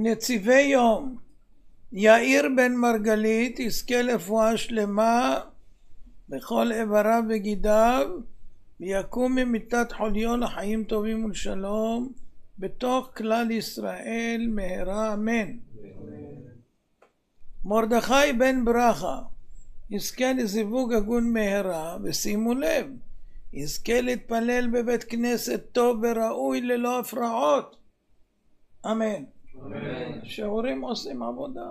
נציבי יום יאיר בן מרגלית יזכה לרפואה שלמה בכל איבריו וגידיו, ויקום ממיטת חוליו לחיים טובים ולשלום בתוך כלל ישראל מהרה אמן. מרדכי בן ברכה יזכה לזיווג הגון מהרה, ושימו לב, יזכה להתפלל בבית כנסת טוב וראוי ללא הפרעות אמן. שיעורים עושים עבודה.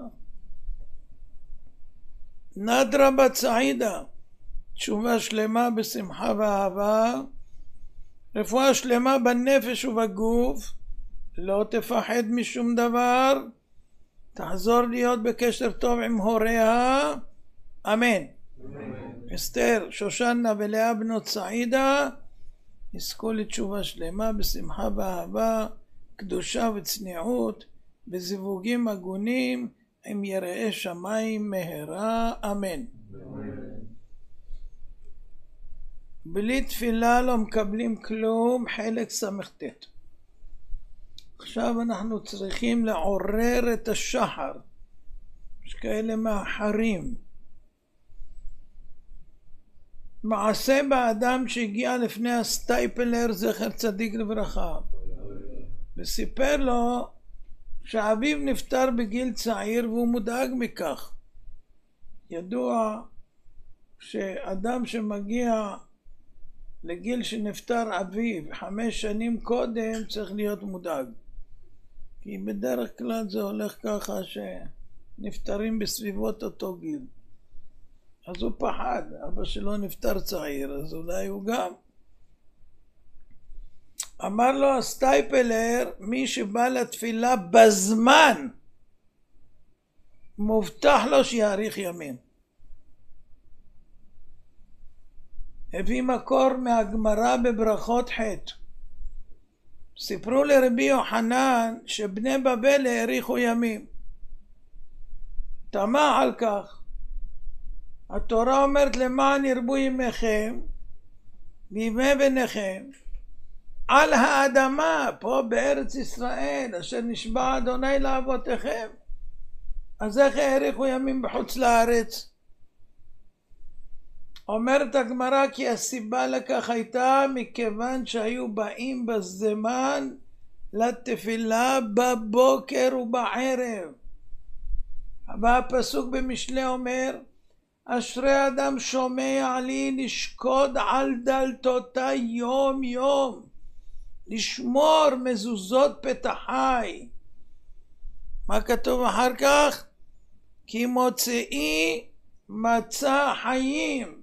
נדרה בת סעידה תשובה שלמה בשמחה ואהבה, רפואה שלמה בנפש ובגוף, לא תפחד משום דבר, תחזור להיות בקשר טוב עם הוריה אמן. אסתר, שושנה ולאה בנות סעידה יזכו לתשובה שלמה בשמחה ואהבה, קדושה וצניעות, בזיווגים הגונים עם יראי שמיים מהרה אמן. בלי תפילה לא מקבלים כלום, חלק ס"ט. עכשיו אנחנו צריכים לעורר את השחר. יש כאלה מאחרים. מעשה באדם שהגיע לפני הסטייפלר זכר צדיק לברכה, וסיפר לו שאביו נפטר בגיל צעיר והוא מודאג מכך. ידוע שאדם שמגיע לגיל שנפטר אביו 5 שנים קודם צריך להיות מודאג, כי בדרך כלל זה הולך ככה שנפטרים בסביבות אותו גיל. אז הוא פחד, אבא שלו נפטר צעיר, אז אולי הוא גם. אמר לו הסטייפלר, מי שבא לתפילה בזמן מובטח לו שיאריך ימים. הביא מקור מהגמרא בברכות ח'. סיפרו לרבי יוחנן שבני בבל האריכו ימים. תמה על כך. התורה אומרת למען ירבו ימיכם וימי בניכם על האדמה פה בארץ ישראל אשר נשבע אדוני לאבותיכם. אז איך האריכו ימים בחוץ לארץ? אומרת הגמרא כי הסיבה לכך הייתה מכיוון שהיו באים בזמן לתפילה בבוקר ובערב. והפסוק במשלי אומר, אשרי אדם שומע לי לשקוד על דלתותי יום יום, לשמור מזוזות פתחי. מה כתוב אחר כך? כי מוצאי מצא חיים.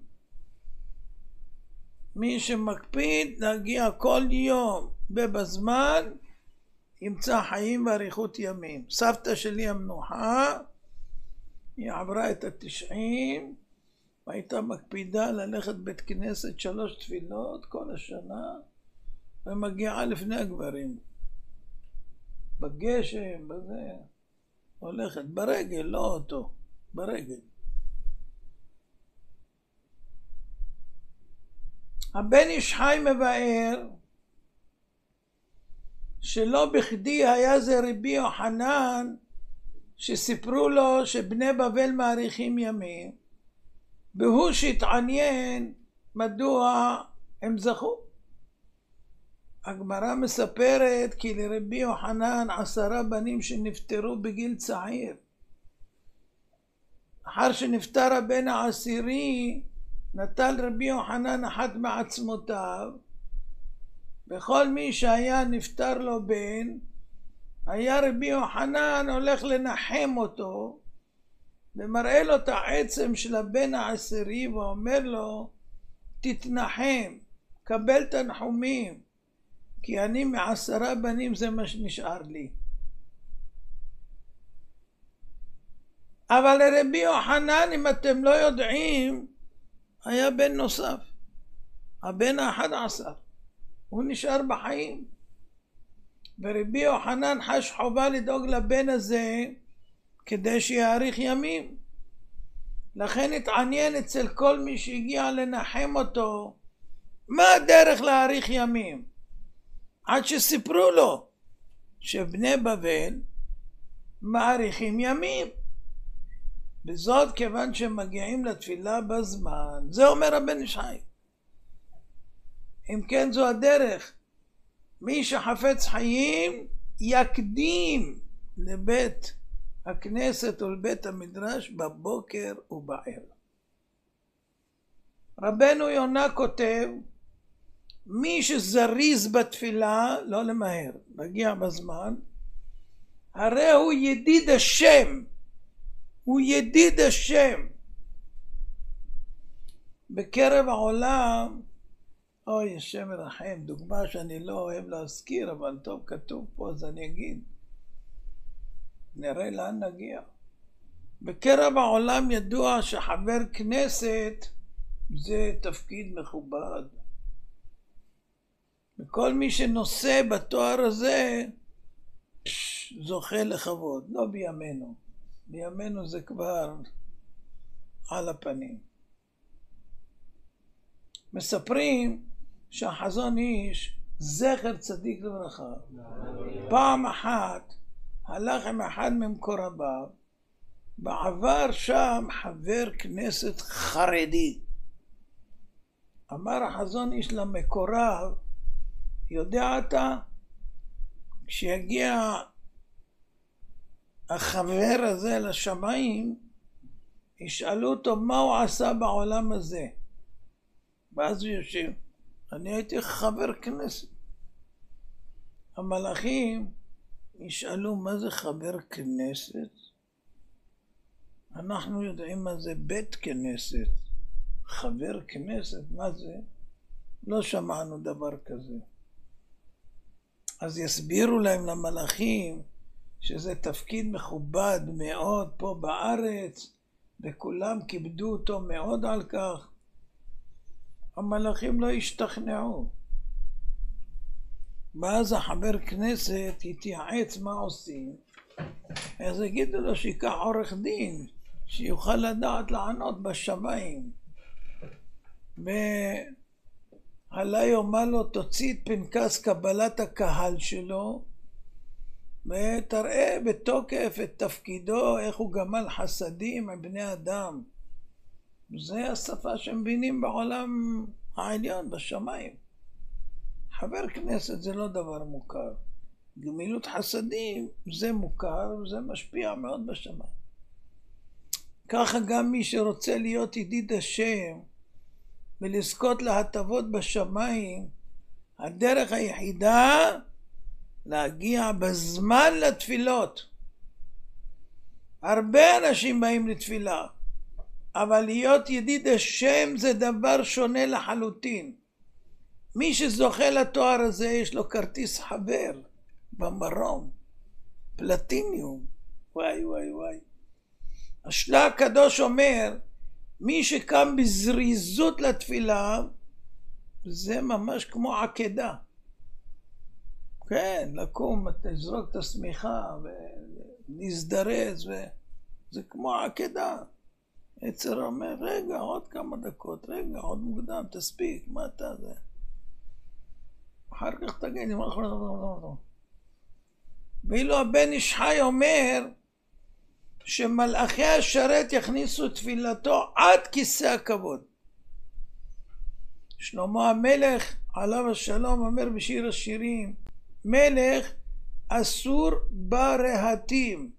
מי שמקפיד להגיע כל יום ובזמן ימצא חיים ואריכות ימים. סבתא שלי המנוחה, היא עברה את 90 והייתה מקפידה ללכת בית כנסת 3 תפילות כל השנה, ומגיעה לפני הגברים בגשם בזה, הולכת ברגל, לא אוטו, ברגל. הבן איש חי מבאר שלא בכדי היה זה רבי יוחנן שסיפרו לו שבני בבל מאריכים ימים, והוא שהתעניין מדוע הם זכו. הגמרא מספרת כי לרבי יוחנן 10 בנים שנפטרו בגיל צעיר. אחר שנפטר הבן העשירי נטל רבי יוחנן אחת מעצמותיו, וכל מי שהיה נפטר לו בן היה רבי יוחנן הולך לנחם אותו ומראה לו את העצם של הבן העשירי ואומר לו תתנחם, קבל תנחומים, כי אני מ10 בנים זה מה שנשאר לי. אבל לרבי יוחנן, אם אתם לא יודעים, היה בן נוסף, הבן ה11, הוא נשאר בחיים, ורבי יוחנן חש חובה לדאוג לבן הזה כדי שיאריך ימים. לכן התעניין אצל כל מי שהגיע לנחם אותו מה הדרך להאריך ימים, עד שסיפרו לו שבני בבל מאריכים ימים. וזאת כיוון שמגיעים לתפילה בזמן. זה אומר הבן איש חי. אם כן זו הדרך. מי שחפץ חיים יקדים לבית הכנסת ולבית המדרש בבוקר ובערב. רבנו יונה כותב, מי שזריז בתפילה, לא למהר, מגיע בזמן, הרי הוא ידיד השם. הוא ידיד השם. בקרב העולם, אוי, השם ירחם, דוגמה שאני לא אוהב להזכיר, אבל טוב, כתוב פה, אז אני אגיד. נראה לאן נגיע. בקרב העולם ידוע שחבר כנסת זה תפקיד מכובד. וכל מי שנושא בתואר הזה זוכה לכבוד. לא בימינו. בימינו זה כבר על הפנים. מספרים שהחזון איש, זכר צדיק לברכה, פעם אחת הלך עם אחד ממקורביו, בעבר שם חבר כנסת חרדי. אמר החזון איש למקורב, יודע אתה, כשיגיע החבר הזה לשמיים, ישאלו אותו מה הוא עשה בעולם הזה. ואז הוא יושב, אני הייתי חבר כנסת. המלאכים ישאלו מה זה חבר כנסת? אנחנו יודעים מה זה בית כנסת. חבר כנסת, מה זה? לא שמענו דבר כזה. אז יסבירו להם למלאכים שזה תפקיד מכובד מאוד פה בארץ, וכולם כיבדו אותו מאוד על כך. המלאכים לא השתכנעו. ואז החבר כנסת יתייעץ מה עושים. אז יגידו לו שיקח עורך דין, שיוכל לדעת לענות בשמיים. ועלי אומר לו, תוציא את פנקס קבלת הקהל שלו, ותראה בתוקף את תפקידו, איך הוא גמל חסדים עם בני אדם. זה השפה שמבינים בעולם העליון, בשמיים. חבר כנסת זה לא דבר מוכר. גמילות חסדים זה מוכר וזה משפיע מאוד בשמיים. ככה גם מי שרוצה להיות ידיד השם ולזכות להטבות בשמיים, הדרך היחידה להגיע בזמן לתפילות. הרבה אנשים באים לתפילה, אבל להיות ידיד השם זה דבר שונה לחלוטין. מי שזוכה לתואר הזה יש לו כרטיס חבר במרום, פלטיניום. וואי וואי וואי. השלה הקדוש אומר, מי שקם בזריזות לתפילה, זה ממש כמו עקדה. כן, לקום, תזרוק את השמיכה ולהזדרז, זה כמו עקדה. יצר אומר, רגע, עוד כמה דקות, רגע, עוד מוקדם, תספיק, מה אתה זה? אחר כך תגיד, ואילו הבן איש חי אומר, שמלאכי השרת יכניסו את תפילתו עד כיסא הכבוד. שלמה המלך עליו השלום אומר בשיר השירים, מלך אסור ברהטים.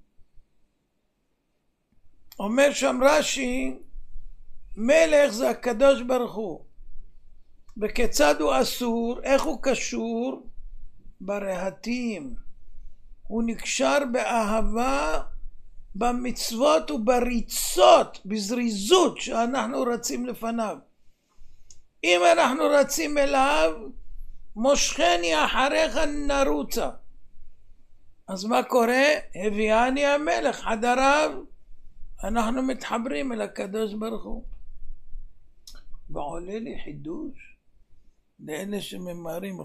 אומר שם רש"י, מלך זה הקדוש ברוך הוא. וכיצד הוא אסור? איך הוא קשור? ברהטים. הוא נקשר באהבה, במצוות ובריצות, בזריזות שאנחנו רצים לפניו. אם אנחנו רצים אליו, מושכני אחריך נרוצה. אז מה קורה? הביאני המלך חדריו, אנחנו מתחברים אל הקדוש ברוך הוא. ועולה לי חידוש לאלה שממהרים,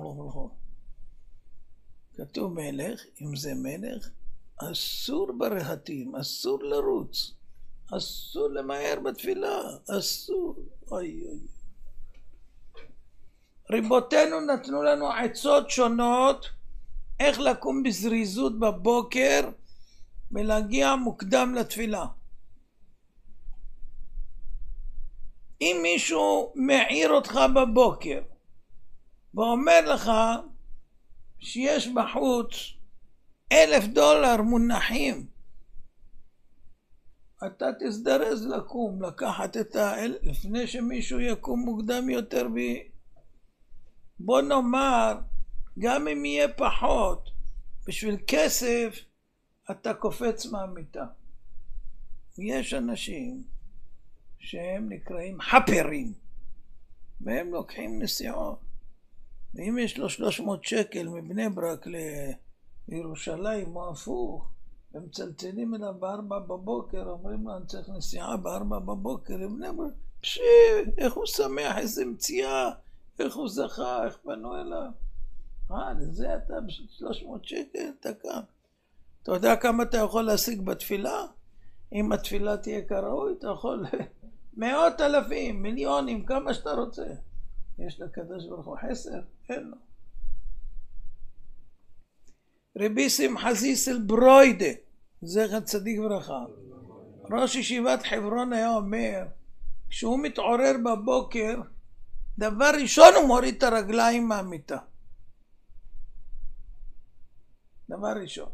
כתוב מלך, אם זה מלך, אסור ברהטים, אסור לרוץ, אסור למהר בתפילה, אסור. אוי אוי. ריבותינו נתנו לנו עצות שונות איך לקום בזריזות בבוקר ולהגיע מוקדם לתפילה. אם מישהו מעיר אותך בבוקר ואומר לך שיש בחוץ $1,000 מונחים, אתה תזדרז לקום, לקחת את לפני שמישהו יקום מוקדם יותר. בוא נאמר, גם אם יהיה פחות, בשביל כסף אתה קופץ מהמיטה. יש אנשים שהם נקראים חפרים, והם לוקחים נסיעות, ואם יש לו 300 שקל מבני ברק לירושלים או הפוך, הם מצלצלים אליו ב4 בבוקר, אומרים לו אני צריך נסיעה ב4 בבוקר לבני ברק. איך הוא שמח, איזה מציאה, איך הוא זכה, איך פנו אליו. לזה אתה בשביל 300 שקל אתה קם. אתה יודע כמה אתה יכול להשיג בתפילה? אם התפילה תהיה כראוי, אתה יכול 100,000, מיליונים, כמה שאתה רוצה. יש לקדוש ברוך הוא חסר? אין לו. רבי שמחה זיסל ברוידה, זכר צדיק ברכה, ראש ישיבת חברון, היה אומר, כשהוא מתעורר בבוקר, דבר ראשון הוא מוריד את הרגליים מהמיטה. דבר ראשון.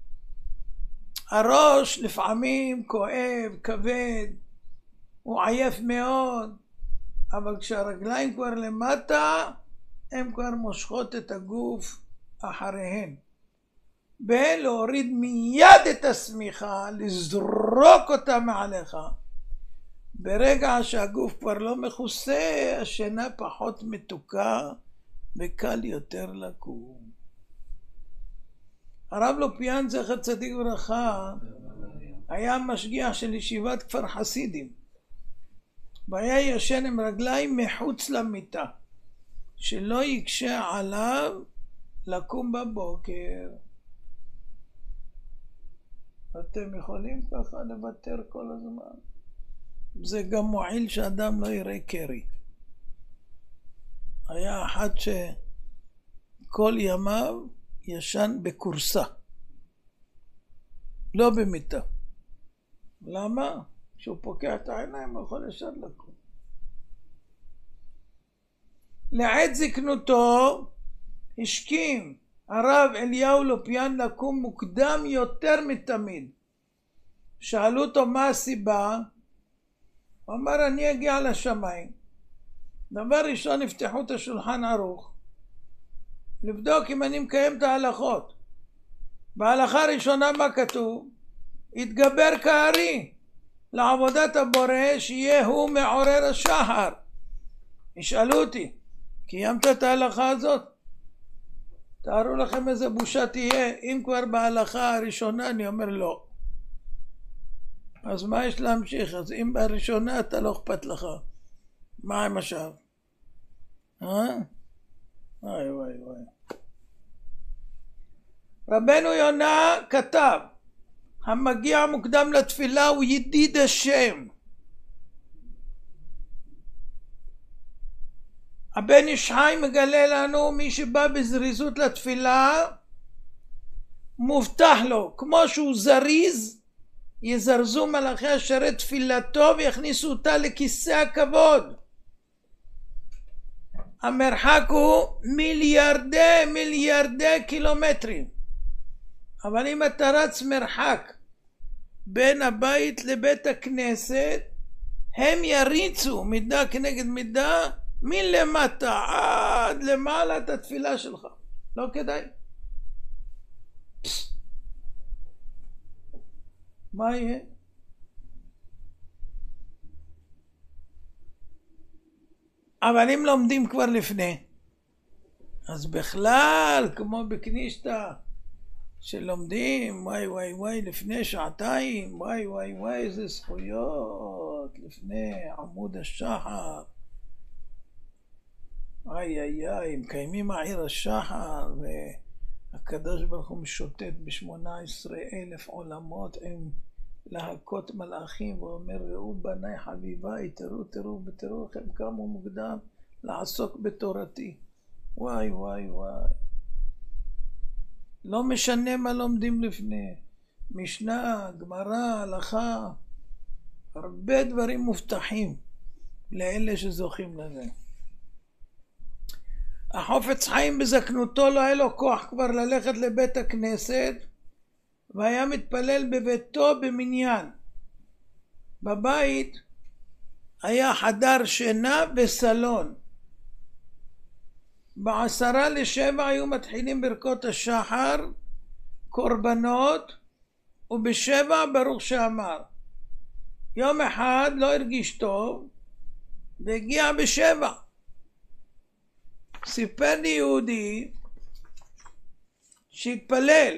הראש לפעמים כואב, כבד, הוא עייף מאוד, אבל כשהרגליים כבר למטה, הם כבר מושכות את הגוף אחריהן. ולהוריד מיד את השמיכה, לזרוק אותה מעליך. ברגע שהגוף כבר לא מכוסה, השינה פחות מתוקה וקל יותר לקום. הרב לופיאן זכר צדיק ברכה היה משגיח של ישיבת כפר חסידים, והיה ישן עם רגליים מחוץ למיטה, שלא יקשה עליו לקום בבוקר. אתם יכולים ככה לוותר כל הזמן. זה גם מועיל שאדם לא יראה קרי. היה אחד שכל ימיו ישן בקורסה, לא במיטה. למה? כשהוא פוקח את העיניים הוא יכול ישר לקום. לעת זקנותו השכים הרב אליהו לופיאן לקום מוקדם יותר מתמיד. שאלו אותו מה הסיבה, הוא אמר אני אגיע לשמיים. דבר ראשון נפתחו את השולחן ערוך לבדוק אם אני מקיים את ההלכות. בהלכה הראשונה מה כתוב? התגבר כארי לעבודת הבורא שיהיה הוא מעורר השחר. ישאלו אותי, קיימת את ההלכה הזאת? תארו לכם איזה בושה תהיה אם כבר בהלכה הראשונה אני אומר לא. אז מה יש להמשיך? אז אם בראשונה אתה לא אכפת לך, מה עם השאר? וואי וואי וואי. רבנו יונה כתב, המגיע מוקדם לתפילה הוא ידיד השם. הבן איש חי מגלה לנו מי שבא בזריזות לתפילה מובטח לו, כמו שהוא זריז יזרזו מלאכי השרת תפילתו ויכניסו אותה לכיסא הכבוד. המרחק הוא מיליארדי קילומטרים, אבל אם אתה רץ מרחק בין הבית לבית הכנסת, הם יריצו מידה כנגד מידה מלמטה עד למעלה את התפילה שלך. לא כדאי. מה יהיה? אבל אם לומדים כבר לפני, אז בכלל כמו בקנישתא שלומדים וואי וואי וואי לפני שעתיים, וואי וואי וואי איזה זכויות לפני עמוד השחר, איי איי איי, מקיימים העיר השחר והקדוש ברוך הוא משוטט ב18,000 עולמות עם להקות מלאכים ואומר ראו בני חביביי, תראו איך הם קמו מוקדם לעסוק בתורתי. וואי וואי וואי, לא משנה מה לומדים לפני, משנה, גמרא, הלכה, הרבה דברים מובטחים לאלה שזוכים לזה. החופץ חיים בזקנותו לא היה לו כוח כבר ללכת לבית הכנסת, והיה מתפלל בביתו במניין. בבית היה חדר שינה וסלון. ב6:50 היו מתחילים ברכות השחר, קורבנות, וב7 ברוך שאמר. יום אחד לא הרגיש טוב והגיע ב7. סיפר לי יהודי שהתפלל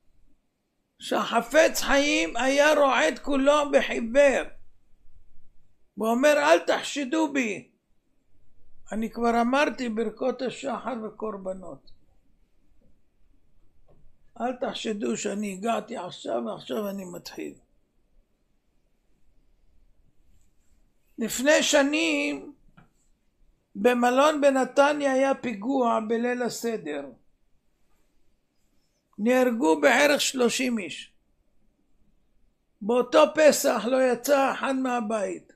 שהחפץ חיים היה רועד כולו בחיוור, ואומר אל תחשדו בי, אני כבר אמרתי ברכות השחר וקורבנות, אל תחשדו שאני הגעתי עכשיו ועכשיו אני מתחיל. לפני שנים במלון בנתניה היה פיגוע בליל הסדר, נהרגו בערך 30 איש. באותו פסח לא יצא אחד מהבית,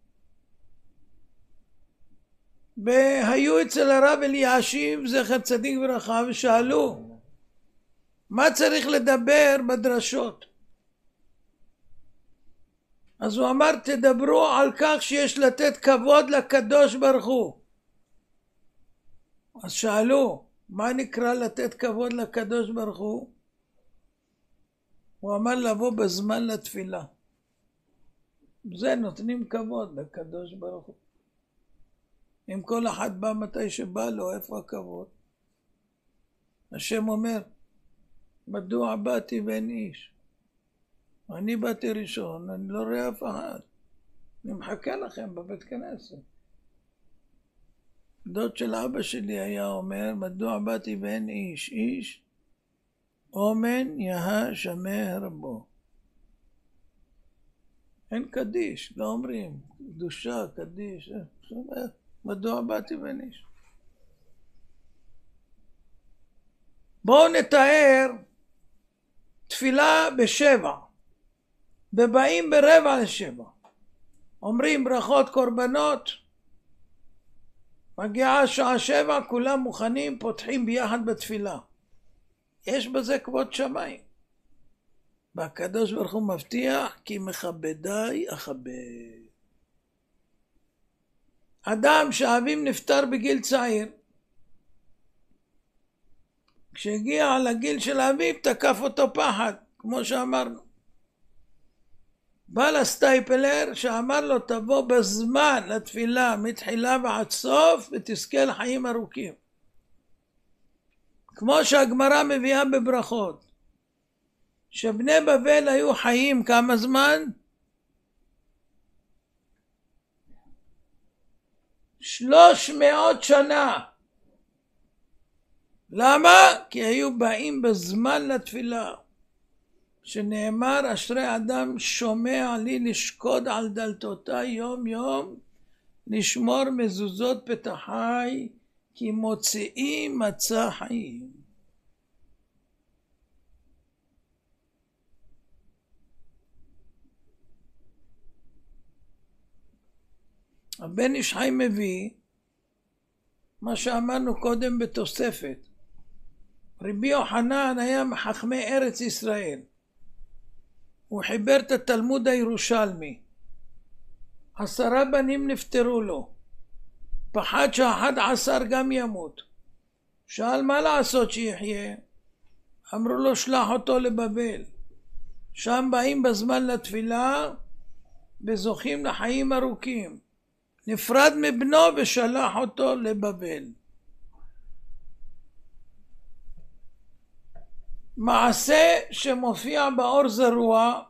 והיו אצל הרב אלישיב זכר צדיק וברכה ושאלו מה צריך לדבר בדרשות. אז הוא אמר תדברו על כך שיש לתת כבוד לקדוש ברוך הוא. אז שאלו מה נקרא לתת כבוד לקדוש ברוך הוא? הוא אמר לבוא בזמן לתפילה, זה נותנים כבוד לקדוש ברוך הוא. אם כל אחד בא מתי שבא לו, איפה הכבוד? השם אומר מדוע באתי ואין איש? אני באתי ראשון, אני לא רואה אף אחד, אני מחכה לכם בבית כנסת. דוד של אבא שלי היה אומר מדוע באתי ואין איש? איש אומן יהה שמע רבו. אין קדיש, לא אומרים קדושה, קדיש, מדוע באתי ואין איש? בואו נתאר תפילה ב7 ובאים ב6:45, אומרים ברכות קורבנות, מגיעה השעה 7, כולם מוכנים, פותחים ביחד בתפילה. יש בזה כבוד שמיים. והקדוש ברוך הוא מבטיח כי מכבדי אכבד. אדם שאביו נפטר בגיל צעיר, כשהגיע לגיל של אביו תקף אותו פחד, כמו שאמרנו. בא לסטייפלר שאמר לו תבוא בזמן לתפילה מתחילה ועד סוף ותזכה לחיים ארוכים. כמו שהגמרא מביאה בברכות, שבני בבל היו חיים כמה זמן? 300 שנה. למה? כי היו באים בזמן לתפילה, שנאמר אשרי אדם שומע לי לשקוד על דלתותי יום יום, לשמור מזוזות פתחי, כי מוציאי מצא חיים. הבן איש חי מביא מה שאמרנו קודם בתוספת. רבי יוחנן היה מחכמי ארץ ישראל, הוא חיבר את התלמוד הירושלמי. 10 בנים נפטרו לו, פחד ש11 גם ימות. שאל מה לעשות שיחיה? אמרו לו שלח אותו לבבל, שם באים בזמן לתפילה וזוכים לחיים ארוכים. נפרד מבנו ושלח אותו לבבל. מעשה שמופיע באור זרוע,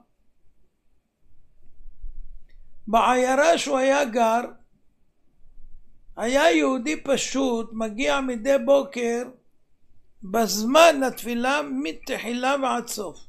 בעיירה שהוא היה גר, היה יהודי פשוט מגיע מדי בוקר בזמן לתפילה מתחילה ועד סוף.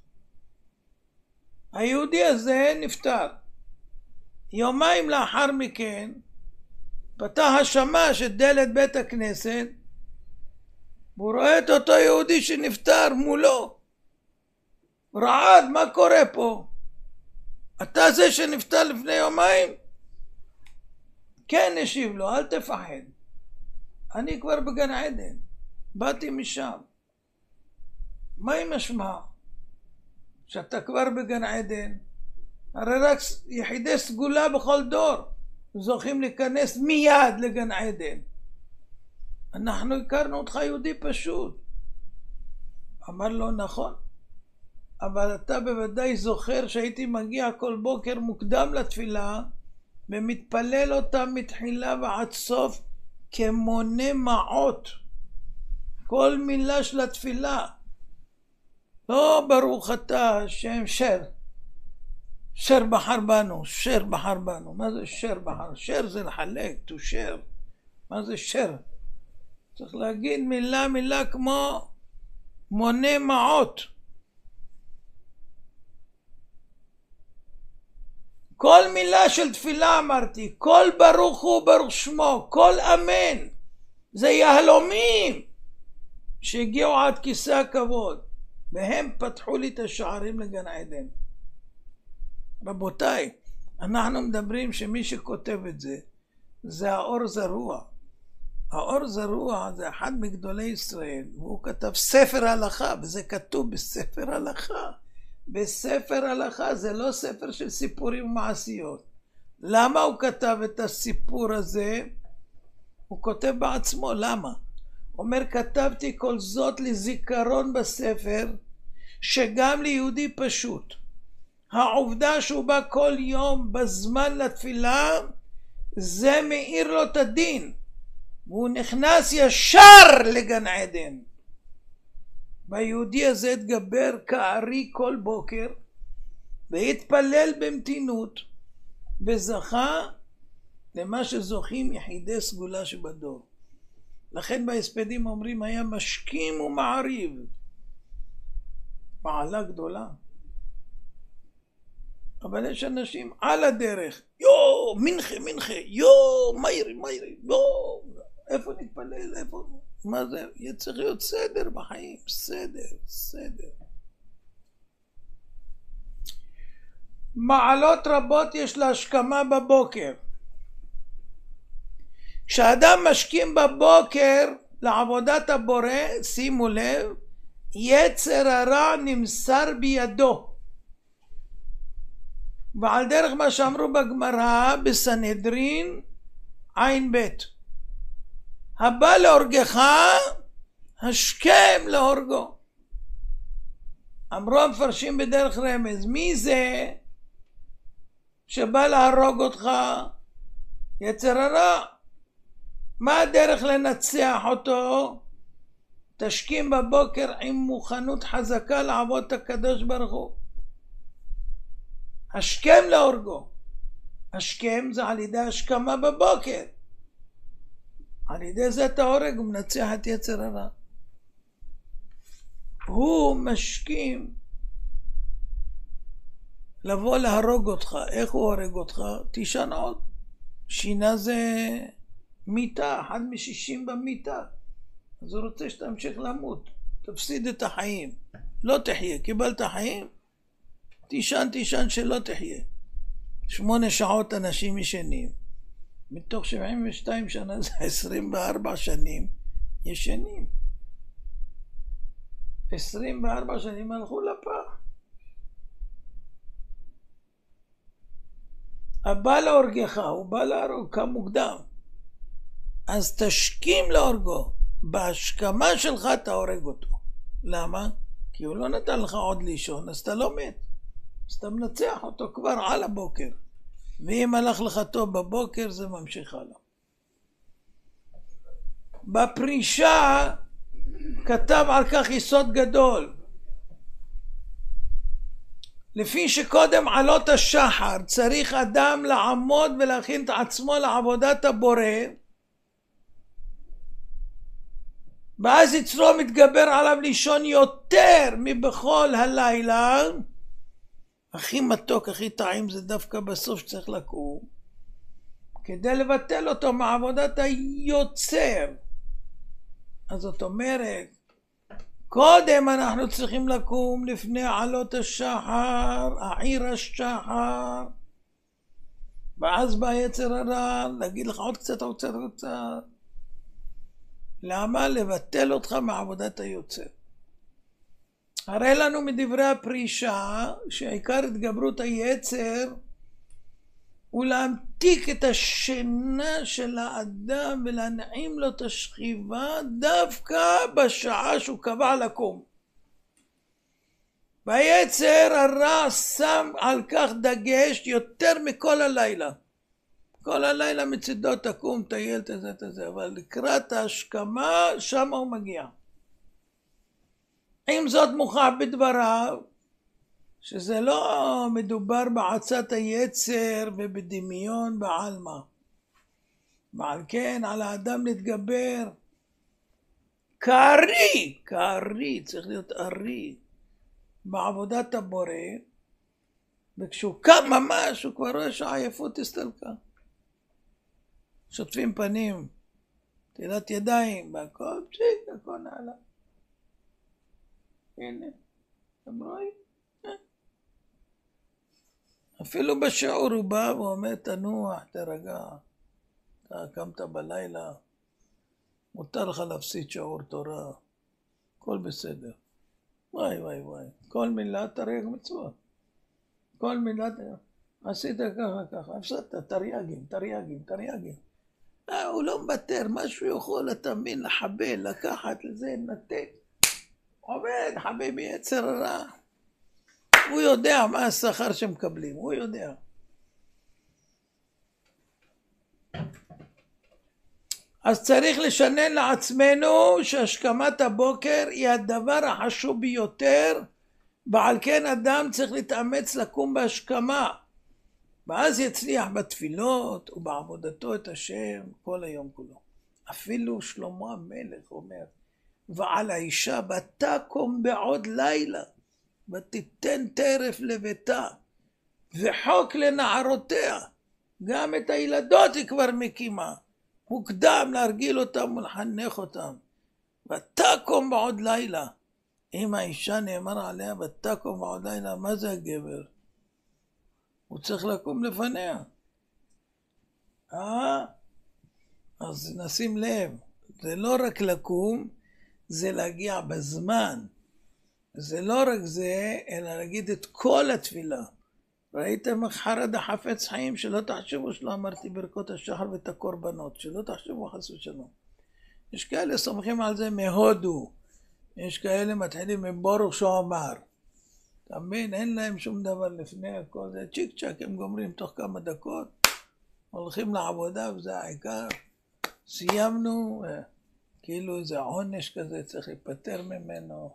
היהודי הזה נפטר. יומיים לאחר מכן פתח השמש את דלת בית הכנסת, והוא רואה את אותו יהודי שנפטר מולו. רעד, מה קורה פה? אתה זה שנפטר לפני יומיים? כן, השיב לו, אל תפחד. אני כבר בגן עדן, באתי משם. מה היא משמע? שאתה כבר בגן עדן? הרי רק יחידי סגולה בכל דור זוכים להיכנס מיד לגן עדן. אנחנו הכרנו אותך יהודי פשוט. אמר לו, נכון, אבל אתה בוודאי זוכר שהייתי מגיע כל בוקר מוקדם לתפילה ומתפלל אותה מתחילה ועד סוף כמונה מעות, כל מילה של התפילה. לא ברוך אתה השם שר בחר בנו, שר בחר בנו. מה זה שר בחר? שר זה לחלק, to share. מה זה שר? צריך להגיד מילה מילה כמו מונה מעות. כל מילה של תפילה אמרתי, כל ברוך הוא ברוך שמו, כל אמן. זה יהלומים שהגיעו עד כיסא הכבוד, והם פתחו לי את השערים לגן עדן. רבותיי, אנחנו מדברים שמי שכותב את זה, זה האור זרוע. האור זרוע זה אחד מגדולי ישראל, והוא כתב ספר הלכה, וזה כתוב בספר הלכה. בספר הלכה, זה לא ספר של סיפורים ומעשיות. למה הוא כתב את הסיפור הזה? הוא כותב בעצמו, למה? הוא אומר, כתבתי כל זאת לזיכרון בספר, שגם ליהודי פשוט, העובדה שהוא בא כל יום בזמן לתפילה, זה מאיר לו את הדין, והוא נכנס ישר לגן עדן. והיהודי הזה התגבר כארי כל בוקר, והתפלל במתינות, וזכה למה שזוכים יחידי סגולה שבדור. לכן בהספדים אומרים, היה משכים ומעריב. מעלה גדולה. אבל יש אנשים על הדרך, מנחה, מיירי, איפה נתפלל, איפה, מה זה, צריך להיות סדר בחיים, סדר. מעלות רבות יש להשכמה בבוקר. כשאדם משכים בבוקר לעבודת הבורא, שימו לב, יצר הרע נמסר בידו. ועל דרך מה שאמרו בגמרא בסנהדרין עין בית, הבא להורגך השכם להורגו. אמרו המפרשים בדרך רמז, מי זה שבא להרוג אותך? יצר הרע. מה הדרך לנצח אותו? תשכים בבוקר עם מוכנות חזקה לעבוד את הקדוש ברוך הוא. השכם להורגו. השכם זה על ידי השכמה בבוקר. על ידי זה אתה הורג ומנצח את יצר הרע. הוא משכים לבוא להרוג אותך. איך הוא הורג אותך? תישן עוד. שינה זה מיטה, 1 מ-60 במיטה. אז הוא רוצה שתמשיך למות. תפסיד את החיים. לא תחיה. קיבלת חיים? תישן שלא תחיה. 8 שעות אנשים ישנים. מתוך 72 שנה זה 24 שנים ישנים. 24 שנים הלכו לפח. הבא להורגך, הוא בא להרוג, קם מוקדם. אז תשכים להורגו. בהשכמה שלך אתה הורג אותו. למה? כי הוא לא נתן לך עוד לישון, אז אתה לא מת. אז אתה מנצח אותו כבר על הבוקר. ואם הלך לך טוב בבוקר, זה ממשיך הלאה. בפרישה כתב על כך יסוד גדול. לפי שקודם עלות השחר צריך אדם לעמוד ולהכין את עצמו לעבודת הבורא, ואז יצרו מתגבר עליו לישון יותר מבכל הלילה. הכי מתוק, הכי טעים זה דווקא בסוף שצריך לקום, כדי לבטל אותו מעבודת היוצר. אז זאת אומרת, קודם אנחנו צריכים לקום לפני עלות השחר, עיר השחר, ואז בא יצר הרע, להגיד לך עוד קצת, עוד קצת, עוד קצת. למה? לבטל אותך מעבודת היוצר. הרי לנו מדברי הפרישה שעיקר התגברות היצר הוא להמתיק את השינה של האדם ולהנעים לו את השכיבה דווקא בשעה שהוא קבע לקום. והיצר הרע שם על כך דגש יותר מכל הלילה. כל הלילה מצידו תקום, טייל, תזה, אבל לקראת ההשכמה שם הוא מגיע. עם זאת מוכח בדבריו שזה לא מדובר בעצת היצר ובדמיון בעלמא. ועל כן על האדם להתגבר כארי, צריך להיות ארי בעבודת הבורא, וכשהוא קם ממש הוא כבר רואה שהעייפות הסתלקה. שוטפים פנים, תהילת ידיים, והכל פשיט, הכל נעלה. הנה, אתם רואים? אפילו בשיעור הוא בא ואומר תנוח, תרגע, אתה קמת בלילה, מותר לך להפסיד שיעור תורה, הכל בסדר. וואי, כל מילה תרי"ג מצוות. כל מילה עשית ככה, הפסדת, תרי"גים. הוא לא מוותר, משהו יכול, אתה מבין, לחבל, לקחת לזה, נתק. עובד, חביבי, יצר הרע. הוא יודע מה השכר שמקבלים, הוא יודע. אז צריך לשנן לעצמנו שהשכמת הבוקר היא הדבר החשוב ביותר, ועל כן אדם צריך להתאמץ לקום בהשכמה, ואז יצליח בתפילות ובעבודתו את השם כל היום כולו. אפילו שלמה המלך אומר, ועל האישה ותקום בעוד לילה, ותיתן טרף לביתה, וחוק לנערותיה. גם את הילדות היא כבר מקימה. מוקדם להרגיל אותם ולחנך אותם. ותקום בעוד לילה. אם האישה נאמר עליה ותקום בעוד לילה, מה זה הגבר? הוא צריך לקום לפניה. אז נשים לב, זה לא רק לקום, זה להגיע בזמן. זה לא רק זה, אלא להגיד את כל התפילה. ראיתם איך חרד החפץ חיים, שלא תחשבו שלא אמרתי ברכות השחר ואת הקורבנות, שלא תחשבו חס ושלום. יש כאלה סומכים על זה מהודו, יש כאלה מתחילים מברוך שאמר. אתה מבין, אין להם שום דבר לפני הכל, זה צ'יק צ'ק, הם גומרים תוך כמה דקות, הולכים לעבודה וזה העיקר. סיימנו, כאילו איזה עונש כזה צריך להיפטר ממנו.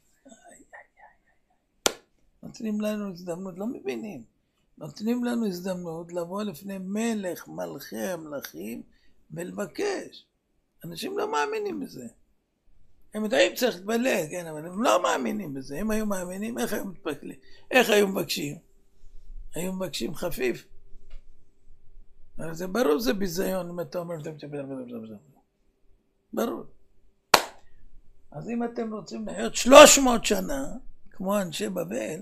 נותנים לנו הזדמנות, לא מבינים, נותנים לנו הזדמנות לבוא לפני מלך מלכי המלכים ולבקש. אנשים לא מאמינים בזה. הם יודעים צריך להתבלג, כן, אבל הם לא מאמינים בזה. הם היו מאמינים, איך היו מתפקלים? איך היו מבקשים? היו מבקשים חפיף. זה ברור, זה ביזיון, אם אתה אומר, ברור. אז אם אתם רוצים לחיות 300 שנה, כמו אנשי בבל,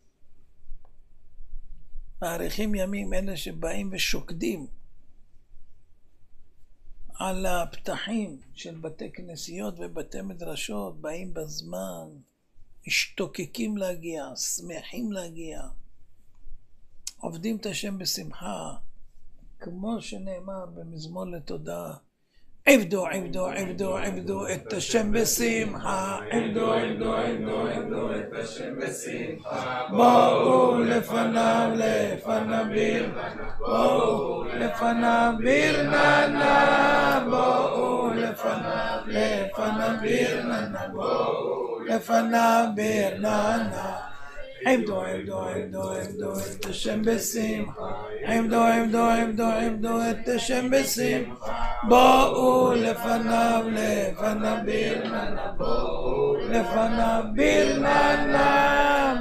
מעריכים ימים אלה שבאים ושוקדים על הפתחים של בתי כנסיות ובתי מדרשות, באים בזמן, משתוקקים להגיע, שמחים להגיע, עובדים את השם בשמחה, כמו שנאמר במזמור לתודה, עבדו את השם בשמחה, עבדו את השם בשמחה, בואו לפניו ברננה, בואו לפניו ברננה, בואו לפניו ברננה, עבדו את השם בשמחה, עבדו את השם בשמחה, בואו לפניו ברננה, בואו לפניו ברננה,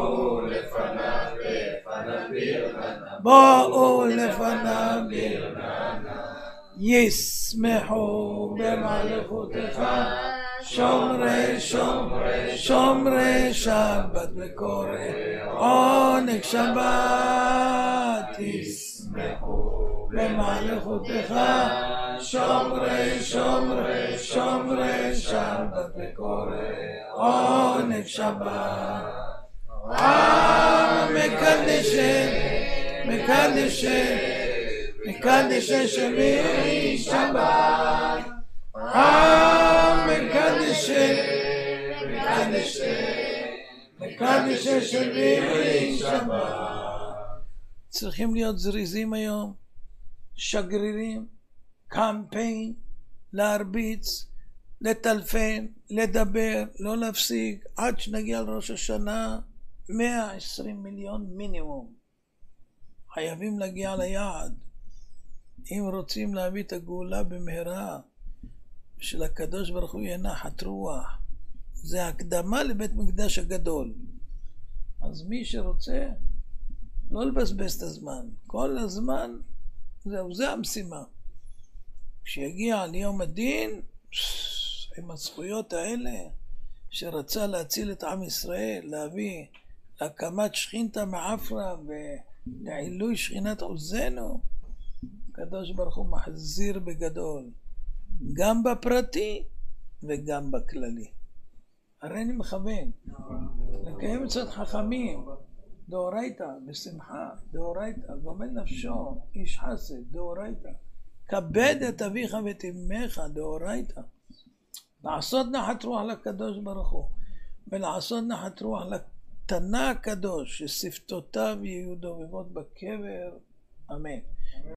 בואו לפניו ברננה, ישמחו במלכותך, שומרי שומרי שומרי שבת וקורא עונג שבת ישמחו במלכותך שומרי שומרי שומרי שבת וקורא עונג שבת מקדש שמי שבת מקדש שמי שבת. צריכים להיות זריזים היום, שגרירים, קמפיין, להרביץ, לטלפן, לדבר, לא להפסיק, עד שנגיע לראש השנה 120 מיליון מינימום. חייבים להגיע ליעד. אם רוצים להביא את הגאולה במהרה, של הקדוש ברוך הוא יהיה נחת רוח. זה הקדמה לבית מקדש הגדול. אז מי שרוצה, לא לבזבז את הזמן. כל הזמן, זה המשימה. כשיגיע ליום הדין, עם הזכויות האלה, שרצה להציל את עם ישראל, להביא להקמת שכינתה מעפרה ולעילוי שכינת עוזנו, הקדוש ברוך הוא מחזיר בגדול, גם בפרטי וגם בכללי. הרי אני מכוון לקיים מצוות חכמים, דאורייתא, בשמחה, דאורייתא, גומל נפשו, איש חסד, דאורייתא, כבד את אביך ואת אמך, דאורייתא. לעשות נחת רוח לקדוש ברוך הוא, ולעשות נחת רוח לתנא הקדוש, ששפתותיו יהיו דובבות בקבר, אמן.